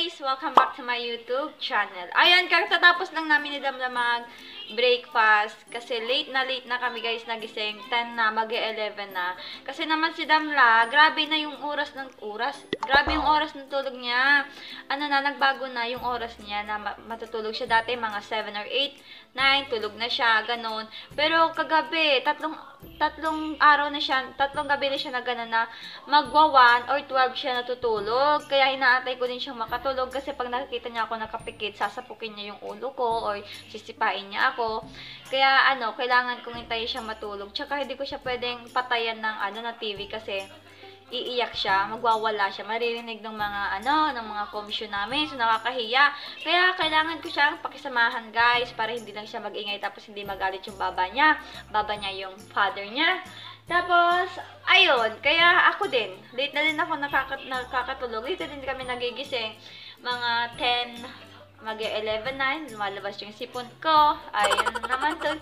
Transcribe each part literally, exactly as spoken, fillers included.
guys! Welcome back to my YouTube channel. Ayan, kakatapos lang namin ni Damla mag-breakfast kasi late na late na kami guys nagising. ten na, mag-eleven na. Kasi naman si Damla, grabe na yung oras ng oras. Grabe yung oras ng tulog niya. Ano na, nagbago na yung oras niya na matutulog siya dati mga seven or eight, nine, tulog na siya, ganon. Pero kagabi, tatlong tatlong araw na siya, tatlong gabi na siya na gano'n na magwa one or twelve siya natutulog. Kaya inaatay ko din siyang makatulog kasi pag nakikita niya ako nakapikit, sasapukin niya yung ulo ko or sisipain niya ako. Kaya ano, kailangan kong hintayin siya matulog. Tsaka hindi ko siya pwedeng patayan ng ano na T V kasi iiyak siya, magwawala siya, maririnig ng mga ano, ng mga komisyon namin, so nakakahiya. Kaya kailangan ko siyang pakisamahan guys, para hindi lang siya magingay tapos hindi magalit yung baba niya, baba niya yung father niya. Tapos, ayun, kaya ako din, late na din ako nakakat nakakatulog, late din kami nagigising, mga ten, mag-eleven na, lumalabas yung sipon ko, ayun naman to.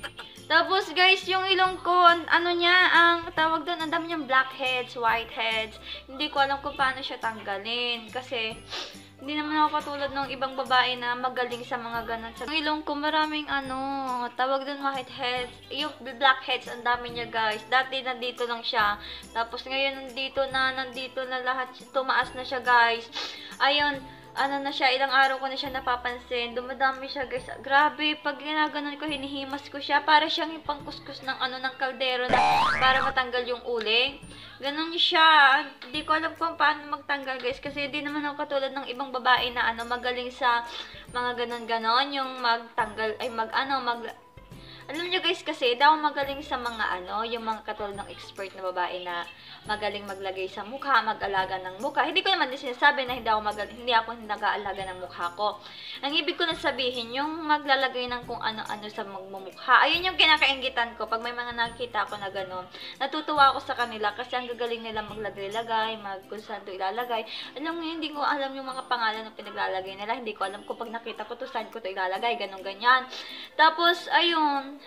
Tapos guys, yung ilong ko, ano niya, ang tawag doon, ang dami niyang blackheads, whiteheads. Hindi ko alam kung paano siya tanggalin. Kasi, hindi naman ako katulad ng ibang babae na magaling sa mga ganun. Sa ilong ko, maraming ano, tawag doon whiteheads. Yung blackheads, ang dami niya guys. Dati nandito lang siya. Tapos ngayon nandito na, nandito na lahat. Tumaas na siya guys. Ayun. Ano na siya, ilang araw ko na siya napapansin, dumadami siya guys, grabe, pag ginaganon ko, hinihimas ko siya, para siyang yung pangkuskus ng ano, ng kaldero na, para matanggal yung uling, ganon siya, hindi ko alam kung paano magtanggal guys, kasi hindi naman ako katulad ng ibang babae na ano, magaling sa mga ganon-ganon, yung magtanggal, ay mag ano, mag, alam nyo guys kasi, daw magaling sa mga ano, yung mga katulad ng expert na babae na magaling maglagay sa mukha, mag-alaga ng mukha. Hindi ko naman din sinasabi na hindi ako magaling, hindi ako nag-aalaga ng mukha ko. Ang ibig ko na sabihin, yung maglalagay ng kung ano-ano sa magmumukha. Ayun yung kinakaingitan ko pag may mga nakikita ako na gano'n. Natutuwa ako sa kanila kasi ang gagaling nila maglagay-lagay, mag kung saan to ilalagay. Alam mo, hindi ko alam yung mga pangalan ng pinaglalagay nila. Hindi ko alam kung pag nakita ko to saan ko to ilalagay, ganun ganyan. Tapos, ayun,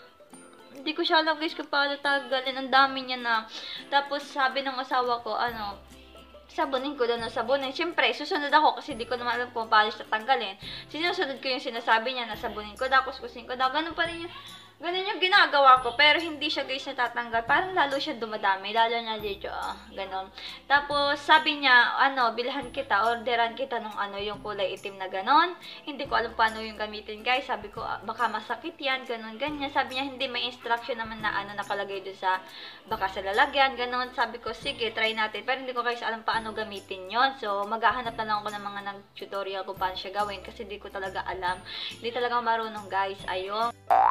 hindi ko siya alam guys kung paano tagalin. Ang dami niya na. Tapos sabi ng asawa ko, ano, sabunin ko daw na sabunin. Siyempre, susunod ako kasi di ko naman alam kung paano siya tanggalin. Sinusunod ko yung sinasabi niya na sabunin ko daw, kuskusin ko daw. Ganun pa rin yung, ganun yung ginagawa ko. Pero hindi siya guys natatanggal. Parang lalo siya dumadami. Lalo na dito, ah, ganun. Tapos sabi niya, ano, bilhan kita, orderan kita nung ano, yung kulay itim na ganun. Hindi ko alam paano yung gamitin guys. Sabi ko, ah, baka masakit yan, ganun, ganyan. Sabi niya, hindi, may instruction naman na ano, nakalagay doon sa, baka sa lalagyan, ganun. Sabi ko, sige, try natin. Pero hindi ko guys alam paano gamitin yon. So, maghahanap na lang ako ng mga nag-tutorial kung paano siya gawin. Kasi hindi ko talaga alam. Hindi talaga marunong guys. Ayun.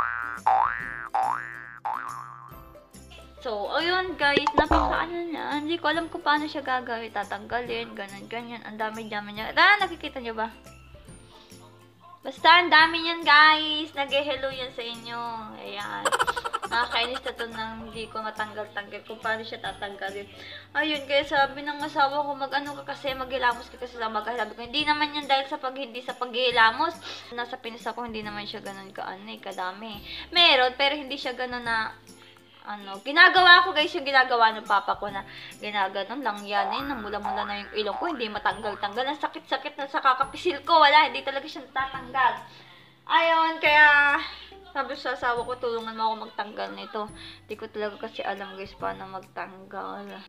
So, ayun guys, napaka-ano na. Hindi ko alam kung paano siya gagawin, tatanggalin, ganun, ganyan. Ang dami-dami niya. Ah, nakikita niyo ba? Basta, ang dami niyan guys. Nag-hello yan sa inyo. Ayan. Nakakainis na to nang hindi ko matanggal-tanggal kung paano siya tatanggalin. Ayun, kaya sabi ng asawa ko, mag-ano ka kasi, maghilamos ka kasi sa mga. Sabi ko, hindi naman yan dahil sa pag hindi sa paghilamos. Nasa Pinas ako, hindi naman siya ganun ka-ano eh, kadami. Meron, pero hindi siya ganun na ano, ginagawa ko guys yung ginagawa ng papa ko na ginaganon lang yan eh, namula-mula na yung ilong ko, hindi matanggal-tanggal, ang sakit-sakit na sa kakapisil ko, wala, hindi talaga siya natatanggal. Ayun, kaya sabi sa asawa ko, tulungan mo ako magtanggal nito. Hindi ko talaga kasi alam guys paano magtanggal.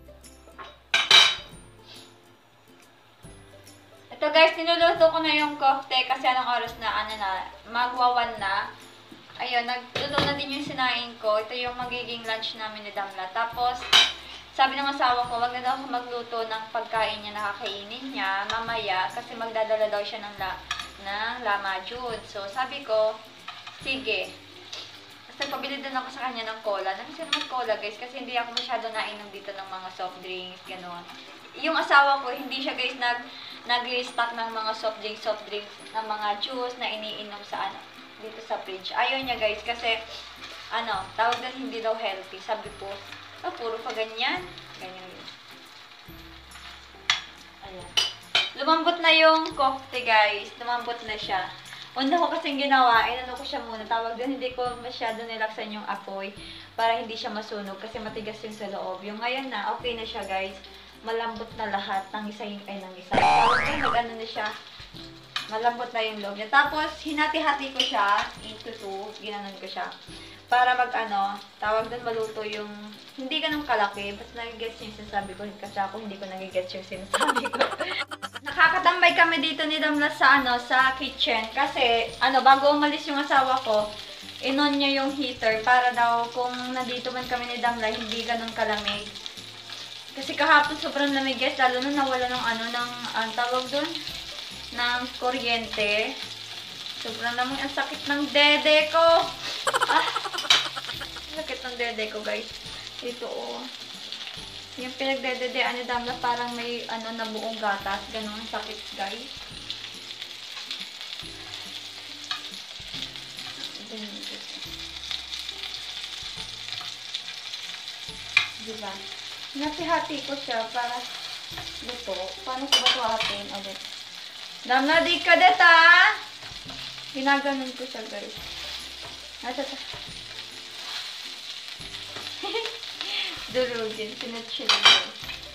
Ito guys, niluluto ko na yung kofte kasi anong oras na, ano na, magwawan na. Ayun, nagluto na din yung sinain ko. Ito yung magiging lunch namin ni Damla. Tapos, sabi ng asawa ko, wag na daw magluto ng pagkain niya, nakakainin niya mamaya kasi magdadala daw siya ng, la, ng Lama June. So, sabi ko, sige. Kasi pabili din ako sa kanya ng cola. Namiss naman cola guys kasi hindi ako masyado nainom dito ng mga soft drinks, gano'n. Yung asawa ko, hindi siya guys nag, nag-restock ng mga soft drinks, soft drinks, ng mga juice na iniinom sa ano, dito sa fridge. Ayaw niya guys kasi ano, tawag na hindi daw healthy. Sabi ko, oh, puro pa ganyan. Ganyan yun. Ayan. Lumambot na yung kofte guys. Lumambot na siya. Una ko kasing ginawa, inano ko siya muna. Tawag din, hindi ko masyado nilaksan yung apoy para hindi siya masunog kasi matigas yung sa loob. Yung ngayon na, okay na siya guys. malambot na lahat ng isa yung ay ng isa. Tapos nag-ano na siya, malambot na yung loob niya. Tapos, hinati-hati ko siya into two, ginanon ko siya. Para mag-ano, tawag doon maluto yung, hindi ganun kalaki, basta nagigets yung sinasabi ko, kasi ako hindi ko nagigets yung sinasabi ko. Nakakatambay kami dito ni Damla sa, ano, sa kitchen, kasi, ano, bago umalis yung asawa ko, inon niya yung heater, para daw kung nandito man kami ni Damla, hindi ganun kalamig. Kasi kahapon sobrang lamig guys, lalo na nawala ng ano, ng, ang tawag doon, ng kuryente. Sobrang lamig, ang sakit ng dede ko. Ah, sakit ng dede ko guys. Ito oh. Yung pinagdededean ni Damla parang may ano na buong gatas. Ganun ang sakit guys. Diba? Nasihati ko siya para luto. Paano ko ba ito atin ulit? Damla di ka det ah! Ginaganon ko siya guys. Nasa ta. Durugin. Pinatchila guys.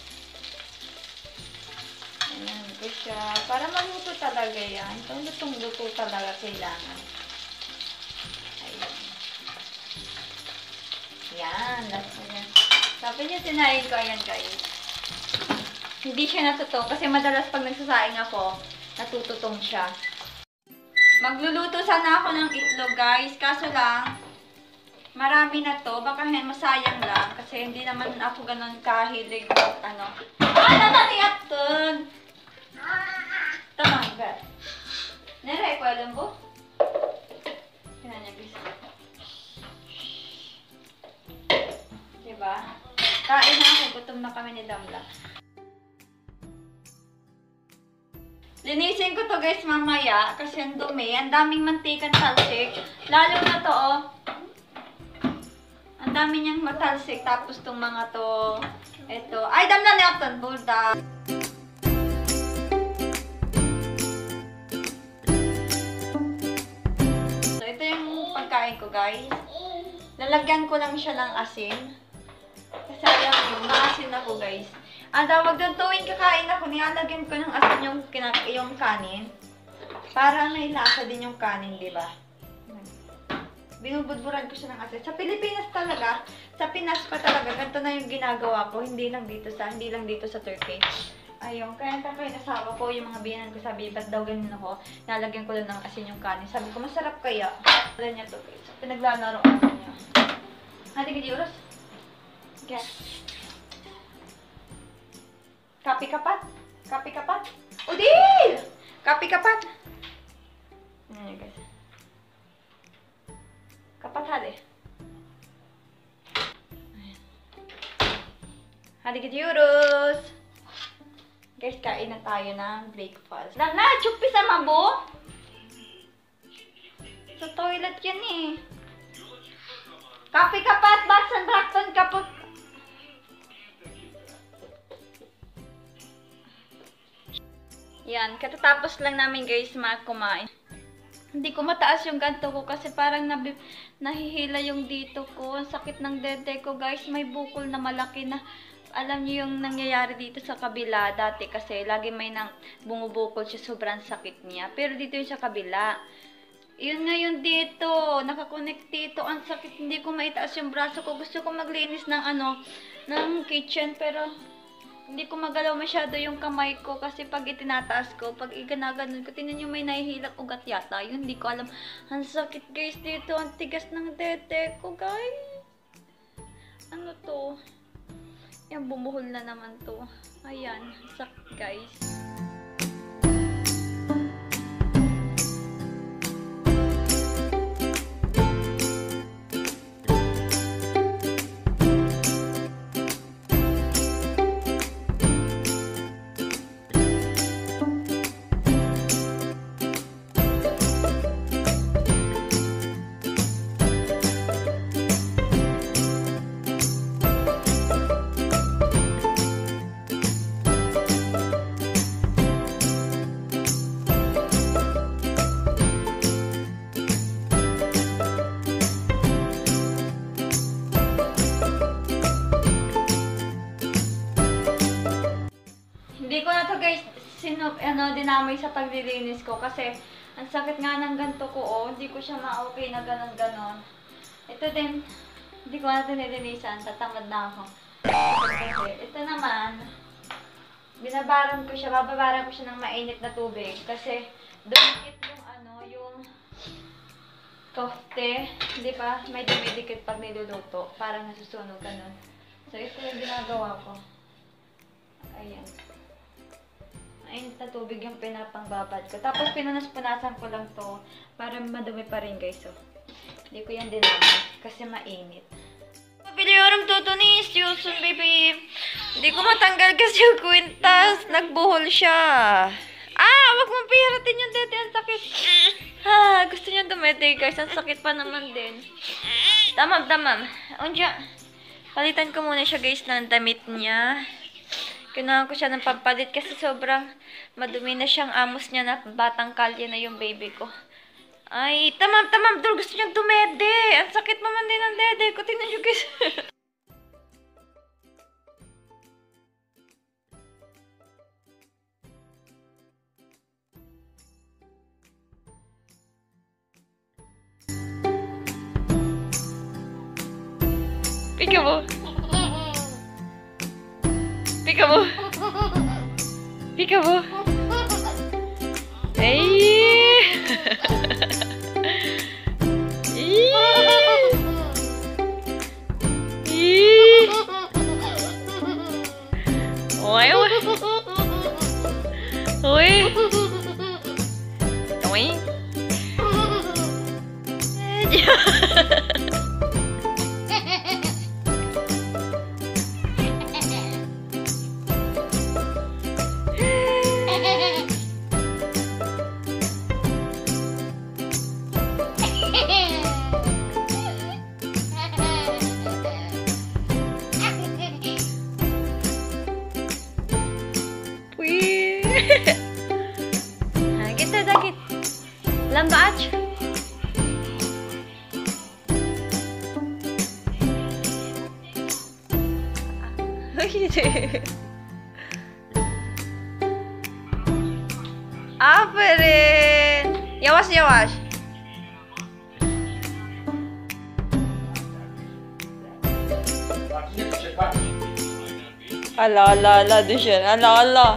Ayan ko siya. Para maluto talaga yan. Ito lutong-luto talaga kailangan. Ayan. Yan. Last na yan. Tapos yung sinain ko. Ayan guys. Hindi siya natutong. Kasi madalas pag nagsasaing ako, natututong siya. Magluluto sana ako ng itlog guys. Kaso lang, marami na to. Baka masayang lang. Kasi hindi naman ako ganun kahilig mag ano. Ah! Natatiyak ton! Tamang ba? Nere ko alam mo? Kaya niya guys. Diba? Kain na ako. Gutom na kami ni Damla. Linisin ko to guys mamaya kasi ang dumi. Ang daming mantikang talsik. Lalo na to oh. Ang dami niyang matalsik. Tapos tong mga to. Ito. Ay, Damla na ito. Bulda. So, ito yung pagkain ko guys. Lalagyan ko lang siya ng asin. Kasi alam nyo, maasin ako guys. Ang tawag doon, tuwing kakain ako, nilalagyan ko ng asin yung, yung kanin. Para may lasa din yung kanin, di ba? Binubudburan ko siya ng asin. Sa Pilipinas talaga, sa Pinas pa talaga, ganito na yung ginagawa ko. Hindi lang dito sa, hindi lang dito sa Turkey. Ayun, kaya kakain asawa ko, yung mga biyanan ko sabi, ba't daw ganun ako, nilalagyan ko lang ng asin yung kanin. Sabi ko, masarap kaya. Ganyan niya to, guys. Pinaglalaro ako niya. Hati ka di oras? Yes. Kapi kapat. Kapi kapat. Udil! Kapi kapat. Ayan guys. Kapat hali. Ayan. Hali kitiurus. Guys, kain na tayo ng breakfast. Lala, chupi sa mabo. Sa toilet yan eh. Kapi kapat. Baksan brakton kapot. Yan, katatapos lang namin guys kumain. Hindi ko mataas yung ganto ko kasi parang nabi, nahihila yung dito ko. Ang sakit ng dede ko guys. May bukol na malaki na. Alam niyo yung nangyayari dito sa kabila dati kasi lagi may nang bumubukol siya. Sobrang sakit niya. Pero dito yung sa kabila. Yun nga yun dito. Nakakonect dito. Ang sakit. Hindi ko maitaas yung braso ko. Gusto ko maglinis ng ano, ng kitchen pero hindi ko magalaw masyado yung kamay ko kasi pag itinataas ko, pag iganaganon ko, tingnan nyo may nahihilang ugat yata. Yun, hindi ko alam. Ang sakit guys dito. Ang tigas ng dede ko guys. Ano to? Yan, bumuhol na naman to. Ayan, sakit guys. Hindi ko na to guys, sino, ano, dinamay sa paglilinis ko kasi ang sakit nga ng ganto ko, oh. Hindi ko siya ma-okay na ganon-ganon. Ito din, hindi ko na ito nilinisan. Tatamad na ako. Kasi, ito naman, binabaran ko siya, bababaran ko siya ng mainit na tubig. Kasi, dumikit yung ano, yung kofte. Di ba? May dumidikit pag niluluto. Parang nasusunog ganun. So, ito yung ginagawa ko. Ayan. Mainit na tubig yung pinapangbabad ko. Tapos, pinunas-punasan ko lang to para madumi pa rin guys. So, hindi ko yan dinamay kasi mainit. Pabili orang tutunis, Yusun baby. Hindi ko matanggal kasi yung kwintas. Nagbuhol siya. Ah, wag mong pihiratin yung dede. Ang sakit. Ah, gusto niya dumete guys. Ang sakit pa naman din. Tamam, tamam. Unja. Palitan ko muna siya guys ng damit niya. Kailangan ko siya ng pampalit kasi sobrang madumi na siyang amos niya na batang kalye na yung baby ko. Ay, tamam, tamam, Dol. Gusto niyang dumede. Ang sakit pa man din ng dede ko. Tingnan niyo, guys. Peekaboo. Peekaboo. Peekaboo. Ay. Ôi ôi ôi ôi Kita sakit. Lambat. Aferin. Yavaş yavaş. Allah Allah Allah düşün. Allah Allah.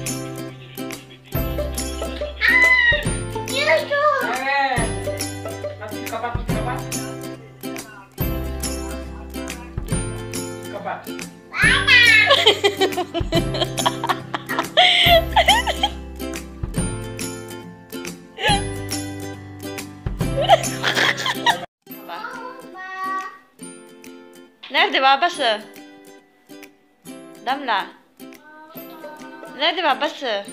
Nerede babası? Damla. Nerede babası?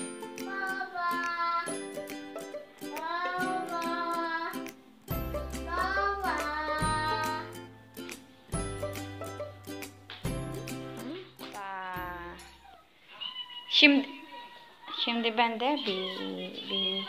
Şimdi şimdi ben de bir bir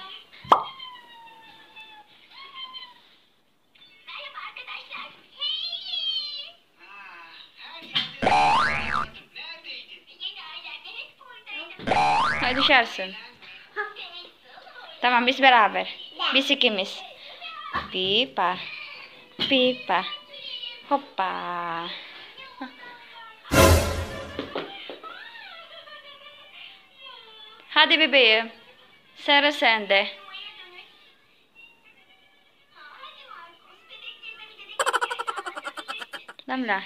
Hadi düşersin. Tamam biz beraber. Biz ikimiz. Pipa. Pipa. Hoppa. Hadi bebeğim. Sıra sende. Damla.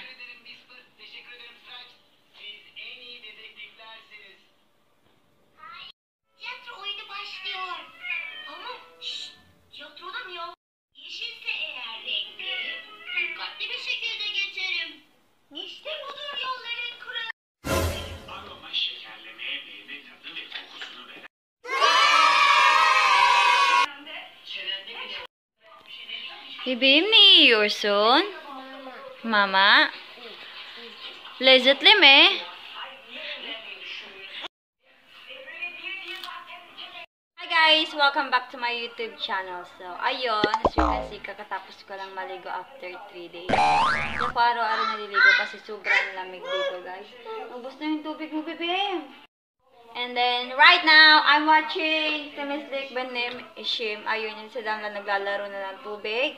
Tiyatro oyunu başlıyor. Ama şşt, tiyatroda mı ya? Yeşilse eğer renkli, dikkatli bir şekilde geçerim. İşte budur yolların kuralı. Aroma şekerlemeye meyve tadı ve kokusunu veren. Bebeğim ne yiyorsun? Mama. Lezzetli mi? Hi guys! Welcome back to my YouTube channel. So, ayun, as you can see, kakatapos ko lang maligo after three days. So, araw-araw naliligo kasi sobrang lamig dito guys. Ubus na yung tubig mo, bebe! And And then, right now, I'm watching Temeslik Benim Ishim. Ayun yun, si Damla naglalaro na ng tubig.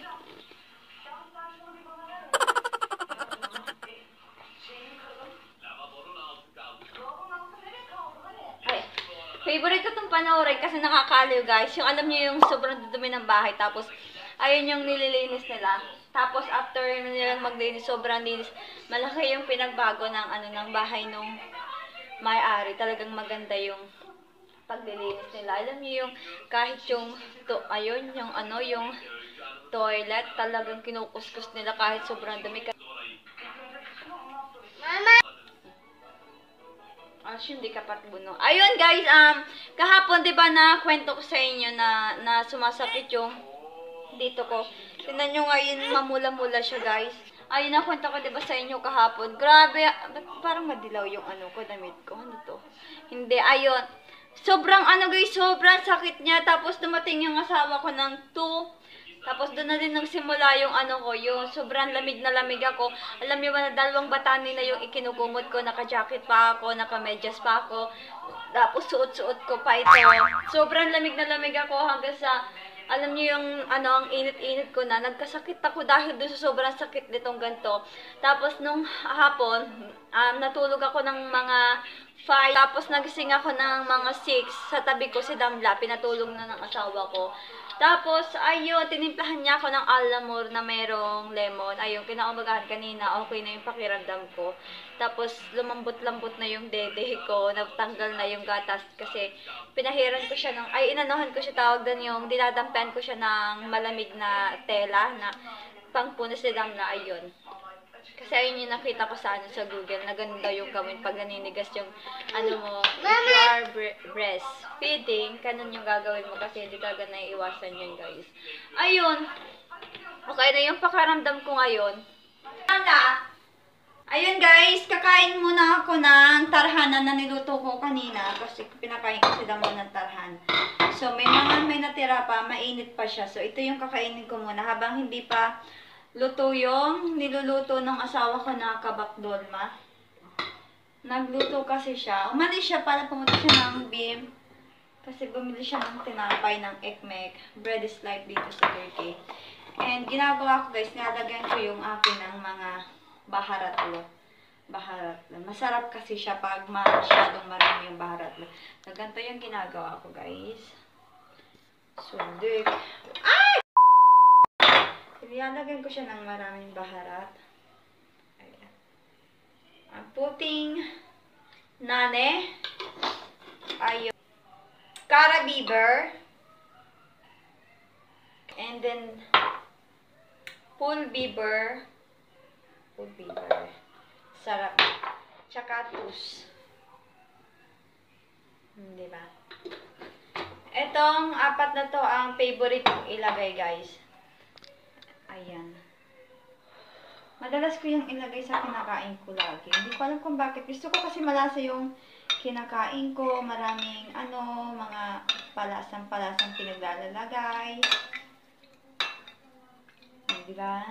Ay, favorite ko itong panoorin kasi nakakaliw guys. Yung alam niyo yung sobrang dudumi ng bahay. Tapos, ayun yung nililinis nila. Tapos, after nilang maglinis, sobrang linis. Malaki yung pinagbago ng, ano, ng bahay nung may-ari. Talagang maganda yung paglilinis nila. Alam niyo yung kahit yung, to, ayun, yung ano, yung toilet, talagang kinukuskus nila kahit sobrang dumi. Mama! Ah, hindi ka patbuno. Ayun guys, um, kahapon 'di ba na kwento ko sa inyo na na sumasapit yung dito ko. Tingnan niyo ngayon mamula-mula siya, guys. Ayun na kwento ko 'di ba sa inyo kahapon. Grabe, ba't parang madilaw yung ano ko, damit ko. Ano to? Hindi, ayun. Sobrang ano guys, sobrang sakit niya. Tapos dumating yung asawa ko ng two. Tapos doon na din nagsimula yung ano ko, yung sobrang lamig na lamig ako. Alam niyo ba na dalawang batani na yung ikinukumot ko, naka-jacket pa ako, naka-medyas pa ako. Tapos suot-suot ko pa ito. Sobrang lamig na lamig ako hanggang sa, alam niyo yung ano, ang init-init ko na. Nagkasakit ako dahil doon sa sobrang sakit nitong ganito. Tapos nung hapon, um, natulog ako ng mga five. Tapos nagising ako ng mga six. Sa tabi ko si Damla, pinatulog na ng asawa ko. Tapos, ayun, tinimplahan niya ako ng alamor na merong lemon. Ayun, kinaumagahan kanina, okay na yung pakiramdam ko. Tapos, lumambot-lambot na yung dede ko, natanggal na yung gatas kasi pinahiran ko siya ng, ay, inanuhan ko siya, tawag doon yung, dinadampian ko siya ng malamig na tela na pangpunas ni Damla, ayun. Kasi ayun yung nakita ko sa ano sa Google, na ganda yung gawin pag naninigas yung ano mo, if you are breastfeeding, ganun yung gagawin mo kasi hindi ka na iiwasan yun, guys. Ayun. Okay na yung pakaramdam ko ngayon. Tanda. Ayun guys, kakain muna ako ng tarhanan na niluto ko kanina kasi pinakain ko si Damo ng tarhan. So may mga may natira pa, mainit pa siya. So ito yung kakainin ko muna habang hindi pa luto yung niluluto ng asawa ko na kabak dolma. Nagluto kasi siya. Umalis siya para pumunta siya ng Bim. Kasi bumili siya ng tinapay ng ekmek. Bread is life dito sa Turkey. And ginagawa ko guys, nilalagyan ko yung akin ng mga baharatlo. Baharatlo. Masarap kasi siya pag masyadong marami yung baharatlo. So, ganito yung ginagawa ko guys. Sundik. Ay! Nilalagyan ko siya ng maraming baharat. Ayan. I'm putting nane. Ayun. Kara biber. And then full biber. Full biber. Sarap. Tsaka tus. Hmm, diba? Etong apat na to ang favorite kong ilagay guys. Ayan. Madalas ko yung ilagay sa kinakain ko lagi. Hindi ko alam kung bakit. Gusto ko kasi malasa yung kinakain ko. Maraming ano, mga palasang-palasang pinaglalagay. Diba?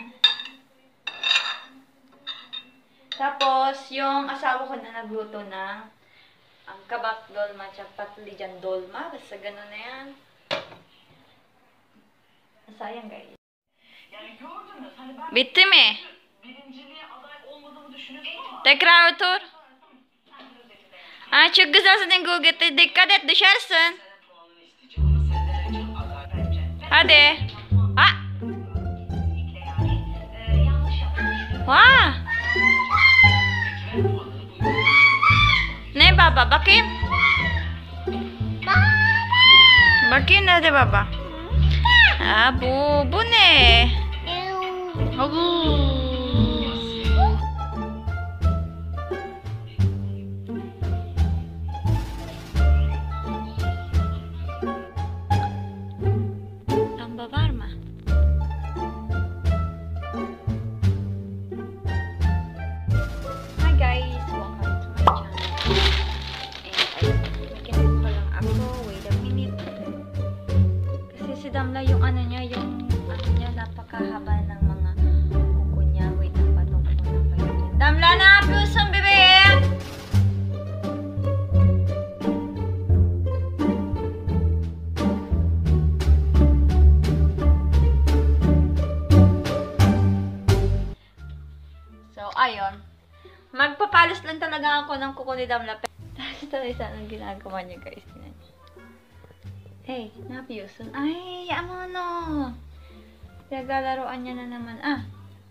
Tapos, yung asawa ko na nagluto ng ang kabak dolma, tsaka patlijan dolma. Basta ganun na yan. Sayang guys. Bitti mi? Tekrar otur. Aa, çok güzelsin Google. Dikkat et, düşersin. Hadi. Ah. Vah. Ne baba? Bakayım. Bakayım nerede baba? Aa, bu, bu ne? Abu. Lamba var mı? Hi guys, welcome to my channel. And ayun, may kinito pa lang ako. Wait a minute. Kasi si Damla yung ano niya, yung ano niya, napakahaba ng mga kuko niya. ako ng kuko ni Damla. Tapos ito isa ang ginagawa niya guys. Hey, napiuson. Ay, ano no. Naglalaroan niya na naman. Ah.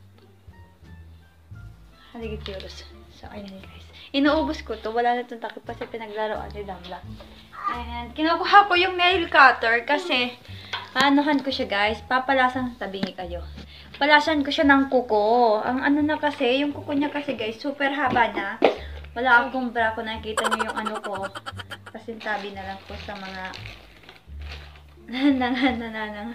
Haligit Euros. So, ayun guys. Inuubos ko to. Wala na itong takip kasi pinaglaroan ni Damla. And, kinukuha ko yung nail cutter kasi paanohan ko siya guys. Papalasan, tabingi kayo. Palasan ko siya ng kuko. Ang ano na kasi, yung kuko niya kasi guys, super haba na. Wala akong bra ko. Nakikita niyo yung ano ko. Kasi tabi na lang ko sa mga nananananang.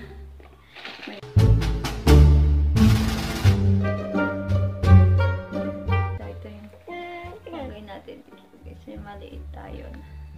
So, ito yung gagawin natin dito. Kasi maliit tayo.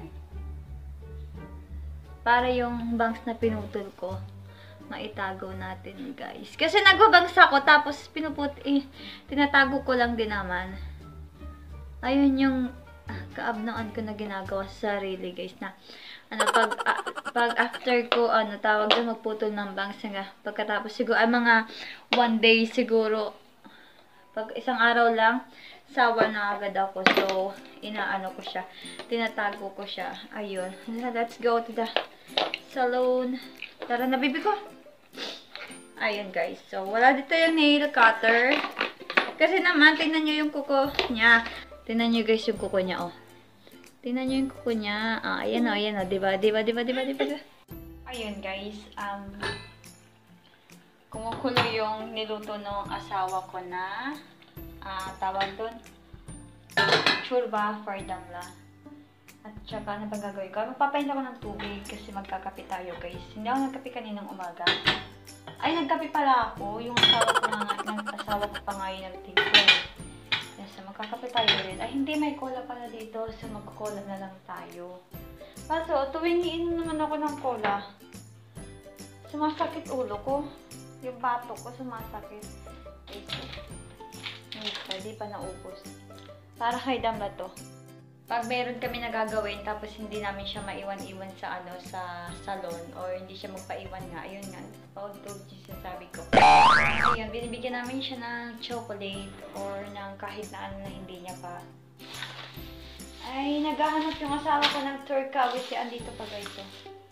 Para yung bangs na pinutol ko, maitago natin guys. Kasi nagbabangs ako, tapos pinuput, eh, tinatago ko lang din naman. Ayun yung ah, kaabnaan ko na ginagawa sa sarili guys na ano, pag, uh, pag after ko, ano, tawag doon, magputol ng bangs nga. Pagkatapos siguro, ay mga one day siguro, pag isang araw lang, sawa na agad ako. So, inaano ko siya, tinatago ko siya. Ayun. Let's go to the salon. Tara, nabibi ko. Ayun guys. So, wala dito yung nail cutter. Kasi naman, tingnan nyo yung kuko niya. Tingnan nyo guys yung kuko niya, oh. Tingnan nyo yung kuko niya. Ah, ayan o, ayan o. Diba, diba, diba, diba, diba, diba? Ayun guys. Um, kumukulo yung niluto ng asawa ko na ah, tawag doon. Churba for Damla. At saka, ano ba gagawin ko? Magpapahinda ko ng tubig kasi magkakape tayo guys. Hindi ako nagkape kaninang umaga. Ay, nagkape pala ako. Yung asawa ko nga, ng asawa ko pa nga yung nagtigil. So, magkakape tayo rin. Ay, hindi, may cola pala dito. So, magkakola na lang tayo. Kaso, tuwing iinom naman ako ng cola, sumasakit ulo ko. Yung batok ko, sumasakit. Ito. Hindi pa naubos. Para kay Damla to. Pag meron kami nagagawin, tapos hindi namin siya maiwan-iwan sa ano sa salon, or hindi siya magpaiwan nga, ayun nga, pag-told siya sabi ko. Ayun, binibigyan namin siya ng chocolate, or ng kahit na ano na hindi niya pa. Ay, naghahanap yung asawa ko ng turka, which andito pa guys. Oh.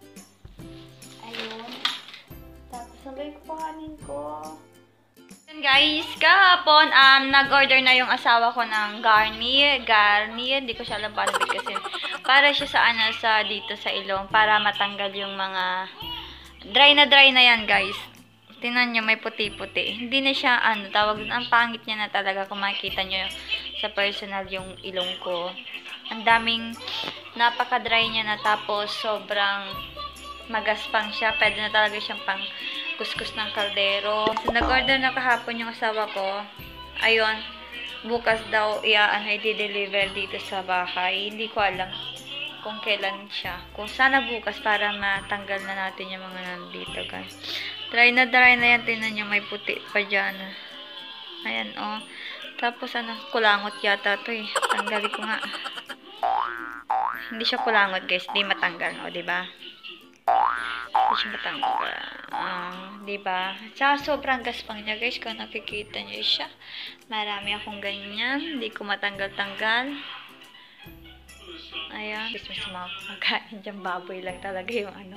Ayun. Tapos sabay ko pahanin ko. Guys, kahapon, um, nag-order na yung asawa ko ng Garnier. Garnier, hindi ko siya alam paano kasi para siya sa ano, sa dito sa ilong, para matanggal yung mga dry na dry na yan, guys. Tingnan nyo, may puti-puti. Hindi na siya, ano, tawag, ang pangit niya na talaga kung makikita nyo sa personal yung ilong ko. Ang daming, napaka-dry niya na, tapos sobrang magaspang siya. Pwede na talaga siyang pang kuskus ng kaldero. So, nag-order na kahapon yung asawa ko. Ayun, bukas daw iaan ay di-deliver dito sa bahay. Hindi ko alam kung kailan siya. Kung sana bukas para matanggal na natin yung mga nandito, guys. Dry na dry na yan. Tingnan nyo, may puti pa dyan. Ayan, oh. Tapos, ano, kulangot yata to eh. Tanggalin ko nga. Hindi siya kulangot, guys. Di matanggal, o, oh, diba? Hindi siya matanggal. Uh, diba? Tsaka sobrang gaspang niya, guys. Kung nakikita niyo siya. Marami akong ganyan. Hindi ko matanggal-tanggal. Ayan. Gusto mo sa mga kumakain dyan. Baboy lang talaga yung ano.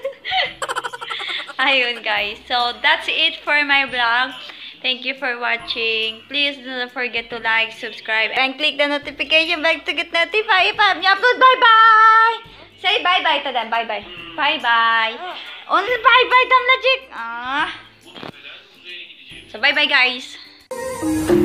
Ayun, guys. So, that's it for my vlog. Thank you for watching. Please do not forget to like, subscribe, and click the notification bell to get notified if I upload. Bye-bye! Say bye-bye to them. Bye-bye. Bye-bye. Only bye-bye, Damla Jik. Ah. So, bye-bye, guys.